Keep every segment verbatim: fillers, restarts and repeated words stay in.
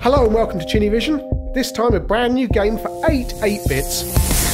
Hello and welcome to Chinny Vision. This time a brand new game for eight eight bits.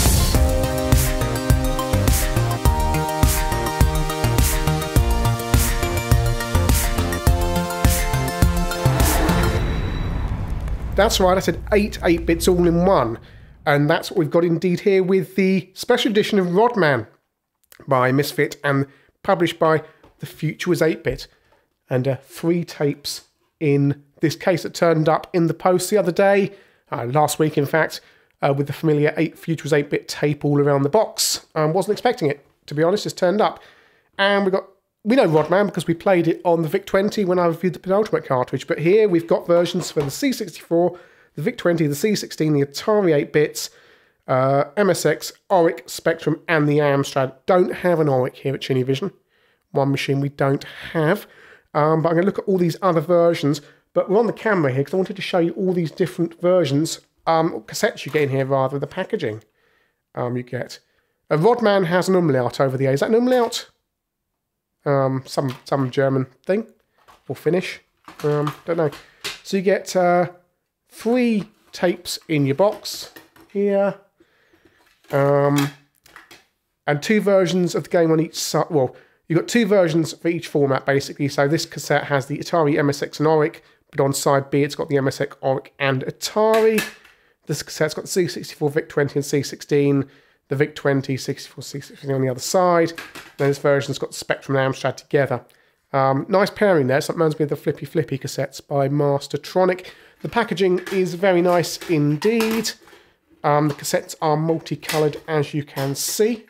That's right, I said eight eight bits all in one. And that's what we've got indeed here with the special edition of Rodman by Misfit and published by The Future Was eight bit. And uh, three tapes in this case that turned up in the post the other day, uh, last week in fact, uh, with the familiar eight Future Was eight bit tape all around the box. I um, wasn't expecting it, to be honest, it's turned up. And we got we know Rodman because we played it on the VIC twenty when I reviewed the Penultimate cartridge, but here we've got versions for the C sixty-four, the VIC twenty, the C sixteen, the Atari eight bits, uh, M S X, Oric, Spectrum, and the Amstrad. Don't have an Oric here at Chinny Vision. One machine we don't have. Um, but I'm going to look at all these other versions. But we're on the camera here because I wanted to show you all these different versions, um, or cassettes you get in here rather, the packaging um, you get. Uh, Rodman has an umlaut over the A. Is that an umlaut? Um, some some German thing or Finnish. Um, don't know. So you get uh, three tapes in your box here, um, and two versions of the game on each side. Well, you've got two versions for each format basically. So this cassette has the Atari, M S X, and Oric, but on side B it's got the M S X, Oric, and Atari. This cassette's got the C sixty-four, VIC twenty, and C sixteen. The VIC twenty, sixty-four, C sixteen on the other side. Then this version's got the Spectrum and Amstrad together. Um, nice pairing there. So it reminds me of the Flippy Flippy cassettes by Mastertronic. The packaging is very nice indeed. Um, the cassettes are multicoloured, as you can see.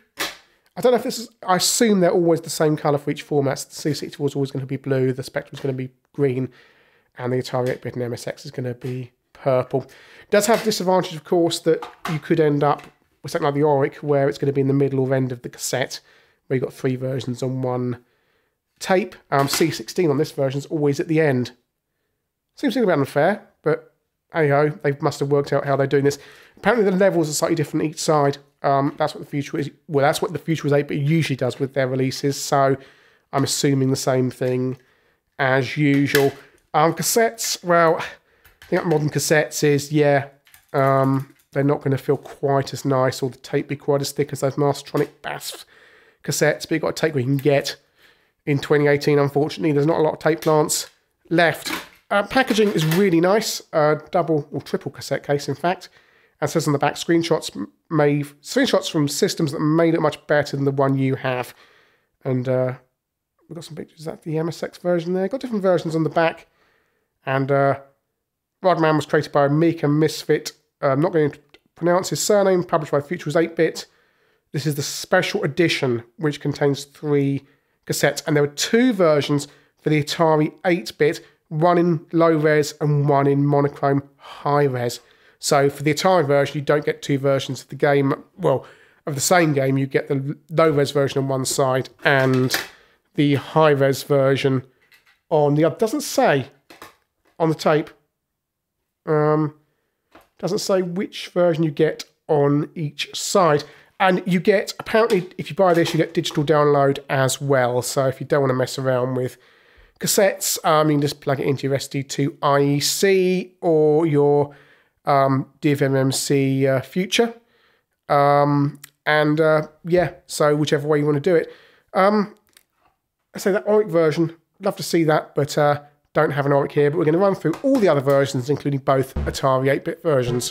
I don't know if this is... I assume they're always the same colour for each format. So the C sixty-four is always going to be blue, the Spectrum is going to be green, and the Atari eight bit and M S X is going to be purple. It does have the disadvantage, of course, that you could end up with something like the Oric, where it's going to be in the middle or end of the cassette, where you've got three versions on one tape. Um, C sixteen on this version is always at the end. Seems a little bit unfair, but hey-ho, they must have worked out how they're doing this. Apparently the levels are slightly different each side. Um, that's what the Future is. Well, that's what the Future Was eight bit usually does with their releases, so I'm assuming the same thing as usual. Um, cassettes, well, I think modern cassettes is, yeah, um, they're not going to feel quite as nice, or the tape be quite as thick as those Mastertronic Bass cassettes, but you've got to take what you can get. In twenty eighteen, unfortunately, there's not a lot of tape plants left. Uh, packaging is really nice, uh, double or triple cassette case, in fact. And it says on the back, screenshots made screenshots from systems that made it much better than the one you have. And uh, we've got some pictures. Is that the M S X version there? Got different versions on the back. And uh, Rodman was created by Mika Misfit. Uh, I'm not going to pronounce his surname. Published by Future Was eight bit. This is the special edition, which contains three cassettes. And there were two versions for the Atari eight bit. One in low res and one in monochrome high res. So for the Atari version, you don't get two versions of the game. Well, of the same game, you get the low-res version on one side and the high-res version on the other. Doesn't say on the tape. Um, doesn't say which version you get on each side. And you get, apparently, if you buy this, you get digital download as well. So if you don't want to mess around with cassettes, um, you can just plug it into your S D two I E C or your Um, D V M M C uh, Future, um, and uh, yeah, so whichever way you want to do it. Um, I say that Oric version, love to see that, but uh, don't have an Oric here. But we're going to run through all the other versions, including both Atari eight bit versions.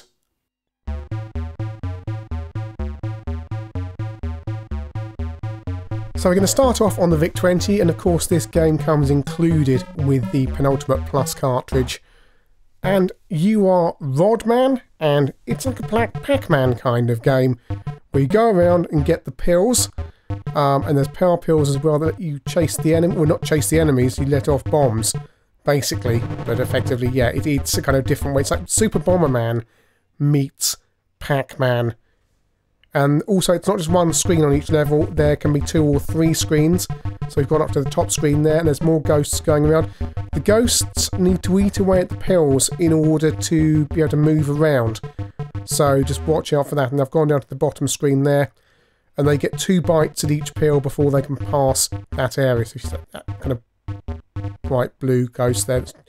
So we're going to start off on the VIC twenty, and of course this game comes included with the Penultimate Plus cartridge. And you are Rodman, and it's like a Pac-Man kind of game, where you go around and get the pills, um, and there's power pills as well that you chase the enemy, well not chase the enemies, you let off bombs, basically, but effectively, yeah, it, it's a kind of different way. It's like Super Bomberman meets Pac-Man. And also, it's not just one screen on each level, there can be two or three screens. So we've gone up to the top screen there, and there's more ghosts going around. The ghosts need to eat away at the pills in order to be able to move around. So just watch out for that. And I've gone down to the bottom screen there, and they get two bites at each pill before they can pass that area. So you see that kind of bright blue ghost there that's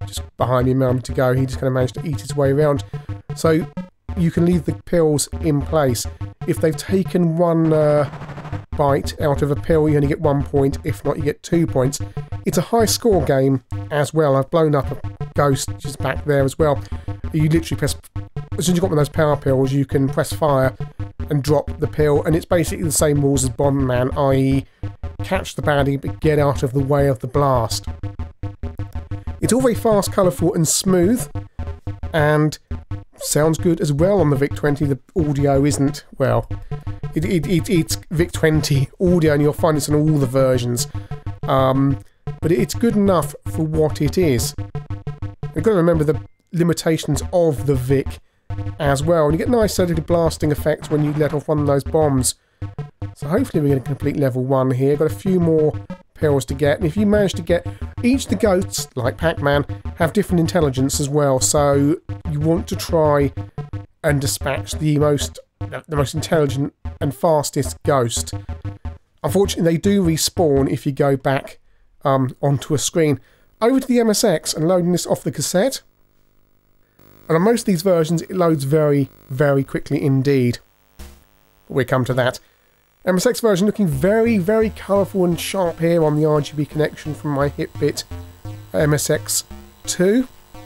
just behind me, moment to go. He just kind of managed to eat his way around. So you can leave the pills in place. If they've taken one uh, bite out of a pill, you only get one point. If not, you get two points. It's a high score game as well. I've blown up a ghost just back there as well. You literally press, as soon as you've got one of those power pills, you can press fire and drop the pill, and it's basically the same rules as Bomberman, that is catch the baddie but get out of the way of the blast. It's all very fast, colourful and smooth, and sounds good as well on the VIC twenty. The audio isn't, well, it, it, it, it's VIC twenty audio, and you'll find this in all the versions, um, but it's good enough for what it is. You've got to remember the limitations of the VIC as well, and you get nice steady blasting effects when you let off one of those bombs. So hopefully we're going to complete level one here. Got a few more pills to get, and if you manage to get each of the ghosts, like Pac-Man, have different intelligence as well, so you want to try and dispatch the most the most intelligent and fastest ghost. Unfortunately, they do respawn if you go back um, onto a screen. Over to the M S X and loading this off the cassette. And on most of these versions, it loads very, very quickly indeed. But we'll come to that. M S X version looking very, very colourful and sharp here on the R G B connection from my Hitbit M S X two.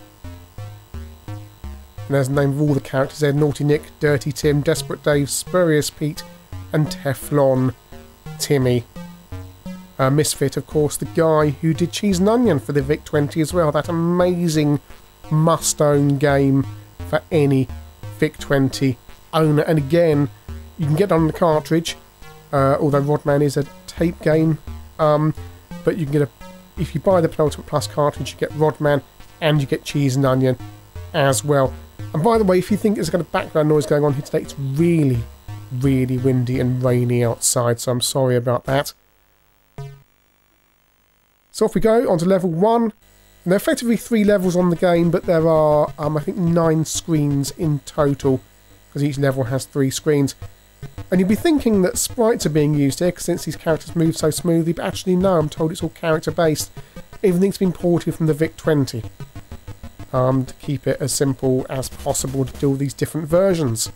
And there's the name of all the characters there: Naughty Nick, Dirty Tim, Desperate Dave, Spurious Pete, and Teflon Timmy. Uh, Misfit, of course, the guy who did Cheese and Onion for the VIC twenty as well. That amazing must-own game for any VIC twenty owner. And again, you can get on the cartridge, uh, although Rodman is a tape game. Um, but you can get a, if you buy the Penultimate Plus cartridge, you get Rodman and you get Cheese and Onion as well. And by the way, if you think there's a kind of background noise going on here today, it's really, really windy and rainy outside, so I'm sorry about that. So off we go, on to level one. And there are effectively three levels on the game, but there are, um, I think, nine screens in total, because each level has three screens. And you'd be thinking that sprites are being used here, since these characters move so smoothly, but actually no, I'm told it's all character-based. Everything's been ported from the VIC twenty. Um, to keep it as simple as possible to do all these different versions.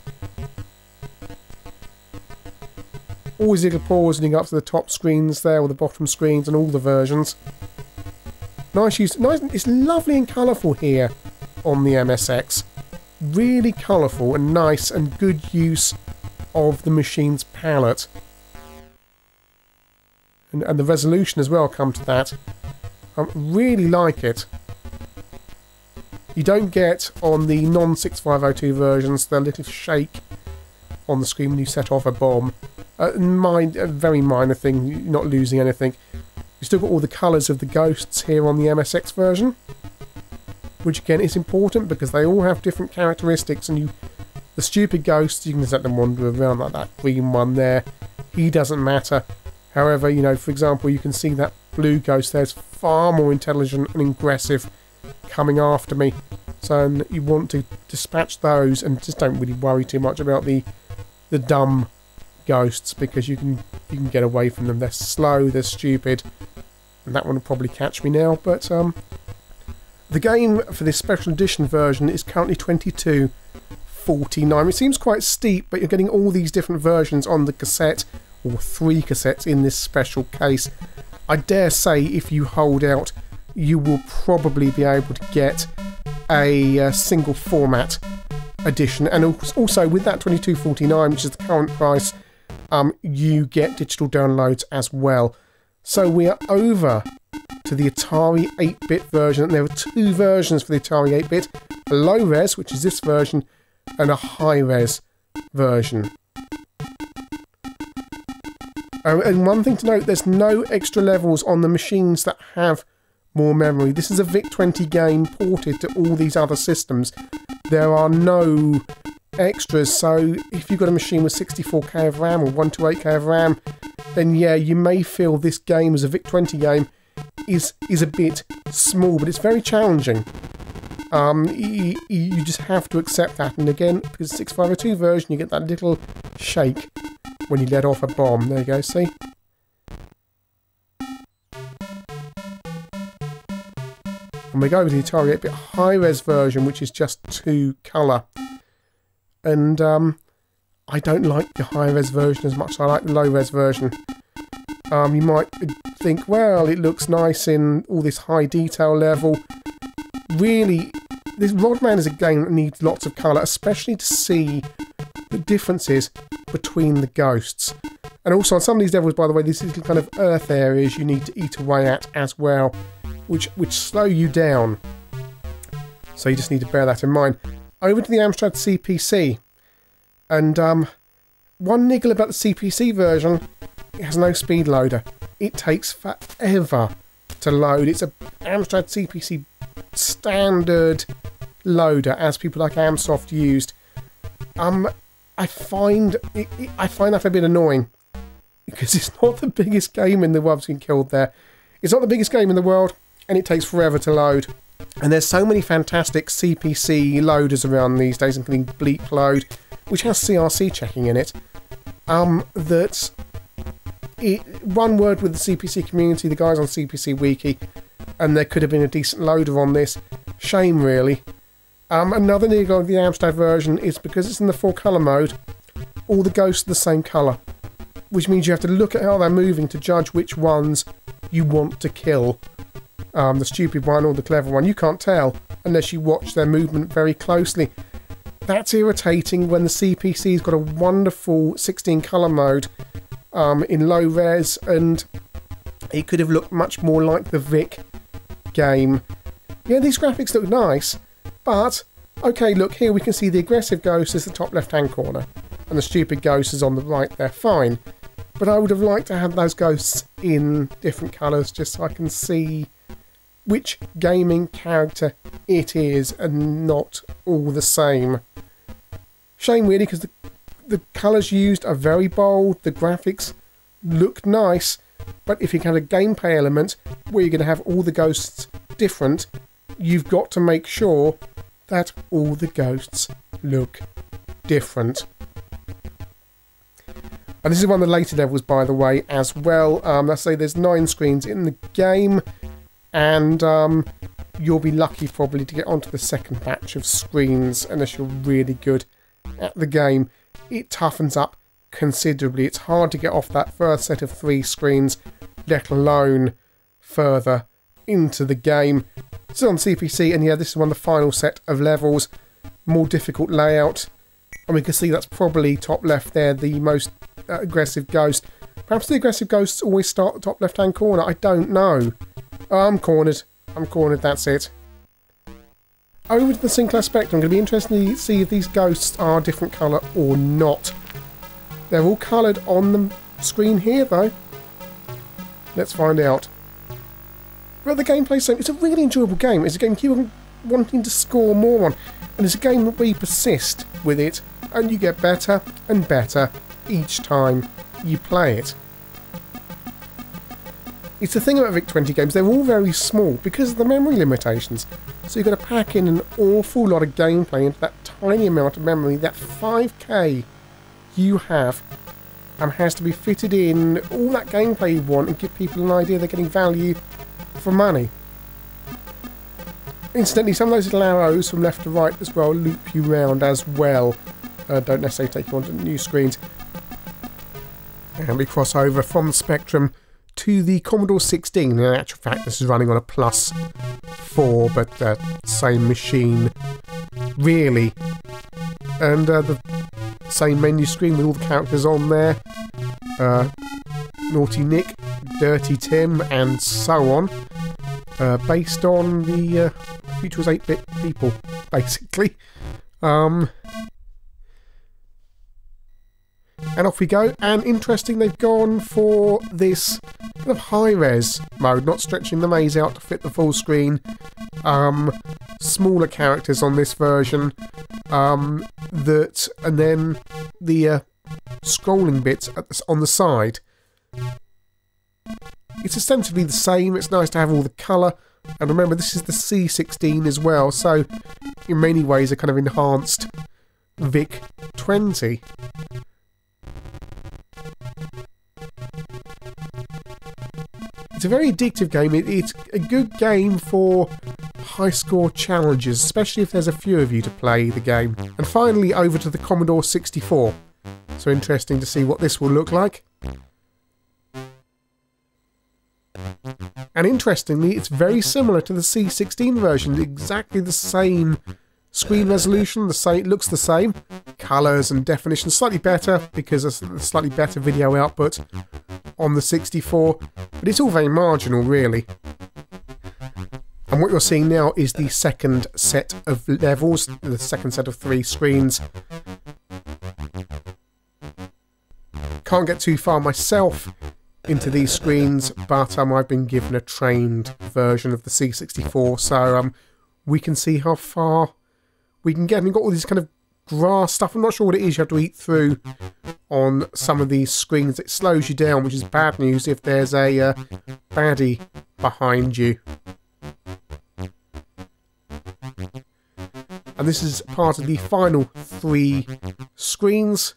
Always little pause leading up to the top screens there, or the bottom screens, and all the versions. Nice use. Nice. It's lovely and colourful here on the M S X. Really colourful and nice, and good use of the machine's palette. And, and the resolution as well, come to that. I really like it. You don't get on the non sixty-five oh two versions the little shake on the screen when you set off a bomb. Uh, mind, a very minor thing, you're not losing anything. You've still got all the colours of the ghosts here on the M S X version, which again is important because they all have different characteristics, and you, the stupid ghosts, you can just let them wander around like that green one there. He doesn't matter. However, you know, for example, you can see that blue ghost there's far more intelligent and aggressive coming after me. So you want to dispatch those and just don't really worry too much about the the dumb ghosts, because you can you can get away from them. They're slow, they're stupid, and that one will probably catch me now. But um, the game for this special edition version is currently twenty-two forty-nine. It seems quite steep, but you're getting all these different versions on the cassette, or three cassettes in this special case. I dare say if you hold out, you will probably be able to get a uh, single format edition, and also with that twenty-two forty-nine, which is the current price, um, you get digital downloads as well. So we are over to the Atari eight bit version. There are two versions for the Atari eight bit, a low res, which is this version, and a high res version. Um, and one thing to note, there's no extra levels on the machines that have more memory. This is a VIC twenty game ported to all these other systems. There are no extras, so if you've got a machine with sixty-four K of RAM or one twenty-eight K of RAM, then yeah, you may feel this game as a VIC twenty game is is a bit small, but it's very challenging. Um, you, you just have to accept that, and again, because sixty-five oh two version, you get that little shake when you let off a bomb. There you go, see? And we go with the Atari eight bit high-res version, which is just two colour. And um, I don't like the high-res version as much as I like the low-res version. Um, you might think, well, it looks nice in all this high detail level. Really, this Rodman is a game that needs lots of colour, especially to see the differences between the ghosts. And also on some of these levels, by the way, these little kind of earth areas you need to eat away at as well, which, which slow you down. So you just need to bear that in mind. Over to the Amstrad C P C. And um, one niggle about the C P C version, it has no speed loader. It takes forever to load. It's a Amstrad C P C standard loader, as people like Amsoft used. Um, I find it, it, I find that a bit annoying, because it's not the biggest game in the world. I've been killed there. It's not the biggest game in the world, and it takes forever to load. And there's so many fantastic C P C loaders around these days, including Bleep Load, which has C R C checking in it. Um, that it, one word with the C P C community, the guys on C P C Wiki, and there could have been a decent loader on this. Shame, really. Um, another niggle of the Amstrad version is because it's in the full colour mode, all the ghosts are the same colour, which means you have to look at how they're moving to judge which ones you want to kill. Um, the stupid one or the clever one, you can't tell unless you watch their movement very closely. That's irritating when the C P C's got a wonderful sixteen colour mode um, in low res, and it could have looked much more like the Vic game. Yeah, these graphics look nice, but okay, look here, we can see the aggressive ghost is the top left hand corner and the stupid ghost is on the right there, fine. But I would have liked to have those ghosts in different colours just so I can see which gaming character it is and not all the same. Shame really, because the, the colours used are very bold, the graphics look nice, but if you have a gameplay element where you're going to have all the ghosts different, you've got to make sure that all the ghosts look different. And this is one of the later levels, by the way, as well. Um, let's say there's nine screens in the game, and um, you'll be lucky probably to get onto the second batch of screens unless you're really good at the game. It toughens up considerably. It's hard to get off that first set of three screens, let alone further into the game. It's on C P C, and yeah, this is one of the final set of levels. More difficult layout, and we can see that's probably top left there, the most uh, aggressive ghost. Perhaps the aggressive ghosts always start at the top left hand corner, I don't know. Oh, I'm cornered. I'm cornered, that's it. Over to the Sinclair Spectrum. I'm going to be interested to see if these ghosts are a different colour or not. They're all coloured on the screen here, though. Let's find out. But the gameplay's same. It's a really enjoyable game. It's a game you keep on wanting to score more on. And it's a game where you persist with it, and you get better and better each time you play it. It's the thing about Vic twenty games, they're all very small because of the memory limitations. So you've got to pack in an awful lot of gameplay into that tiny amount of memory. That five K you have um, has to be fitted in all that gameplay you want and give people an idea they're getting value for money. Incidentally, some of those little arrows from left to right as well loop you round as well. Uh, don't necessarily take you onto new screens. And we cross over from Spectrum to the Commodore sixteen. In actual fact, this is running on a plus four, but uh, same machine, really. And uh, the same menu screen with all the characters on there. Uh, Naughty Nick, Dirty Tim, and so on. Uh, based on the uh, Future was eight bit people, basically. Um... And off we go, and interesting, they've gone for this kind of high-res mode, not stretching the maze out to fit the full screen. Um, smaller characters on this version, um, that, and then the uh, scrolling bits at the, on the side. It's ostensibly the same. It's nice to have all the colour, and remember this is the C sixteen as well, so in many ways a kind of enhanced Vic twenty. It's a very addictive game. It, it's a good game for high score challenges, especially if there's a few of you to play the game. And finally over to the Commodore sixty-four. So interesting to see what this will look like. And interestingly, it's very similar to the C sixteen version, exactly the same screen resolution, the same, it looks the same. Colours and definition slightly better because of a slightly better video output on the sixty-four, but it's all very marginal really. And what you're seeing now is the second set of levels, the second set of three screens. Can't get too far myself into these screens, but um, I've been given a trained version of the C sixty-four, so um, we can see how far we can get. And you've got all these kind of grass stuff. I'm not sure what it is you have to eat through on some of these screens. It slows you down, which is bad news if there's a uh, baddie behind you. And this is part of the final three screens.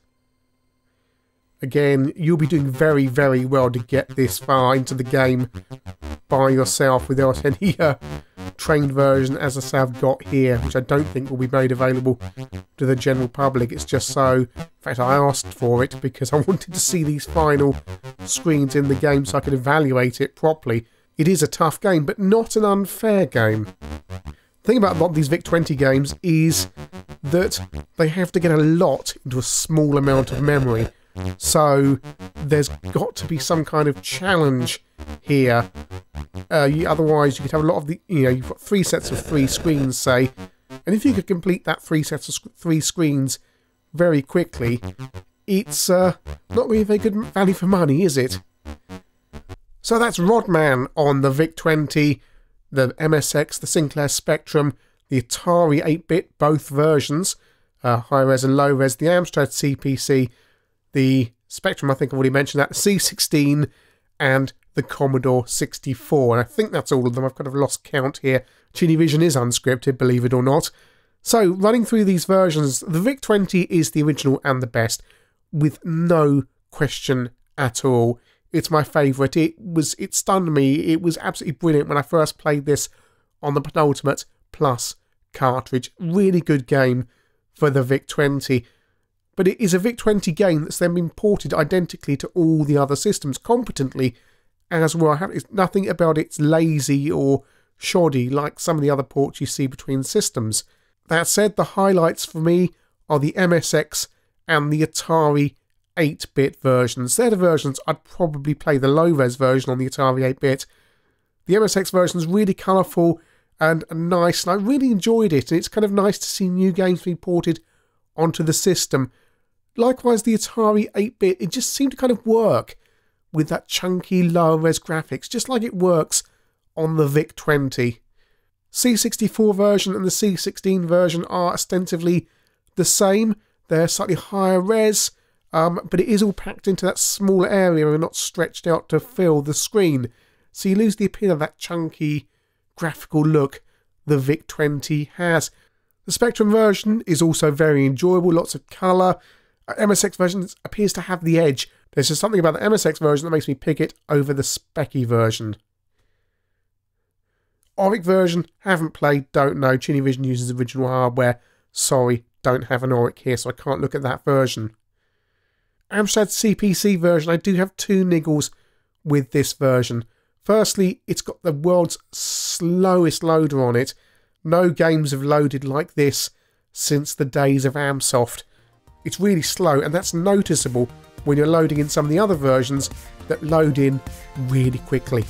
Again, you'll be doing very, very well to get this far into the game by yourself without any uh, trained version, as I say I've got here, which I don't think will be made available to the general public. It's just so, in fact I asked for it because I wanted to see these final screens in the game so I could evaluate it properly. It is a tough game, but not an unfair game. The thing about a lot of these VIC twenty games is that they have to get a lot into a small amount of memory. So there's got to be some kind of challenge here. Uh, you, otherwise, you could have a lot of the, you know, you've got three sets of three screens, say, and if you could complete that three sets of sc three screens very quickly, it's uh, not really very good value for money, is it? So that's Rodman on the VIC twenty, the M S X, the Sinclair Spectrum, the Atari eight bit, both versions, uh, high-res and low-res, the Amstrad C P C, the Spectrum, I think I've already mentioned that, the C sixteen, and the Commodore sixty-four. And I think that's all of them. I've kind of lost count here. Cinevision is unscripted, believe it or not. So, running through these versions, the VIC twenty is the original and the best, with no question at all. It's my favourite. It was, it stunned me. It was absolutely brilliant when I first played this on the Penultimate Plus cartridge. Really good game for the VIC twenty. But it is a VIC twenty game that's then been ported identically to all the other systems, competently as well. It's nothing about it's lazy or shoddy like some of the other ports you see between systems. That said, the highlights for me are the M S X and the Atari eight bit versions. They're the versions I'd probably play the low-res version on the Atari eight bit. The M S X version is really colourful and nice, and I really enjoyed it. And it's kind of nice to see new games being ported onto the system. Likewise, the Atari eight bit, it just seemed to kind of work with that chunky low-res graphics, just like it works on the VIC twenty. C sixty-four version and the C sixteen version are ostensibly the same. They're slightly higher res, um, but it is all packed into that small area and not stretched out to fill the screen. So you lose the appeal of that chunky graphical look the VIC twenty has. The Spectrum version is also very enjoyable, lots of colour. M S X version appears to have the edge. There's just something about the M S X version that makes me pick it over the Specky version. Oric version, haven't played, don't know. Cinevision uses original hardware. Sorry, don't have an Oric here, so I can't look at that version. Amstrad C P C version, I do have two niggles with this version. Firstly, it's got the world's slowest loader on it. No games have loaded like this since the days of Amsoft. It's really slow, and that's noticeable when you're loading in some of the other versions that load in really quickly.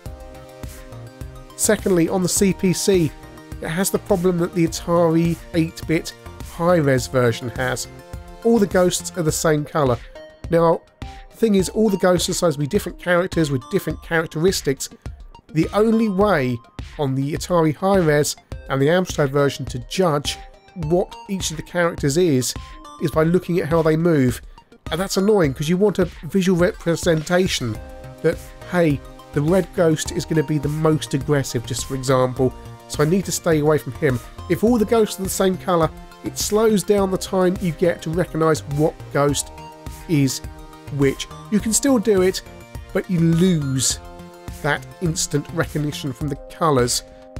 Secondly, on the C P C, it has the problem that the Atari eight bit high-res version has. All the ghosts are the same colour. Now, the thing is, all the ghosts are supposed to be different characters with different characteristics. The only way on the Atari high-res and the Amstrad version to judge what each of the characters is is by looking at how they move, and that's annoying because you want a visual representation that, hey, the red ghost is going to be the most aggressive, just for example, so I need to stay away from him. If all the ghosts are the same colour, it slows down the time you get to recognise what ghost is which. You can still do it, but you lose that instant recognition from the colours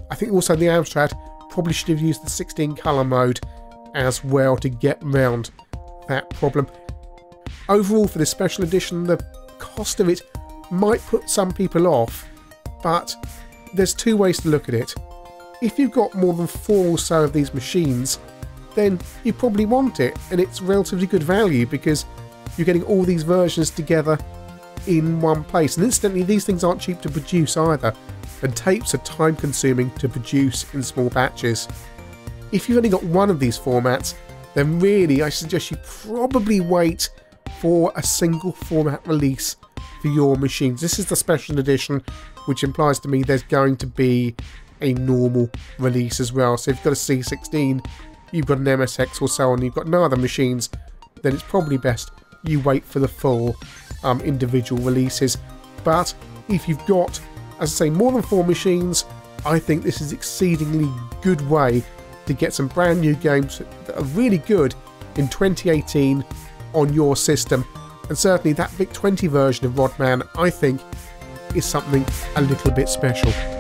I think also the Amstrad probably should have used the sixteen colour mode as well to get around that problem. Overall, for this special edition, the cost of it might put some people off, but there's two ways to look at it. If you've got more than four or so of these machines, then you probably want it, and it's relatively good value because you're getting all these versions together in one place. And incidentally, these things aren't cheap to produce either, and tapes are time consuming to produce in small batches. If you've only got one of these formats, then really I suggest you probably wait for a single format release for your machines. This is the special edition, which implies to me there's going to be a normal release as well. So if you've got a C sixteen, you've got an M S X or so on, you've got no other machines, then it's probably best you wait for the full um, individual releases. But if you've got, as I say, more than four machines, I think this is an exceedingly good way to get some brand new games that are really good in twenty eighteen on your system. And certainly that VIC twenty version of Rodman, I think, is something a little bit special.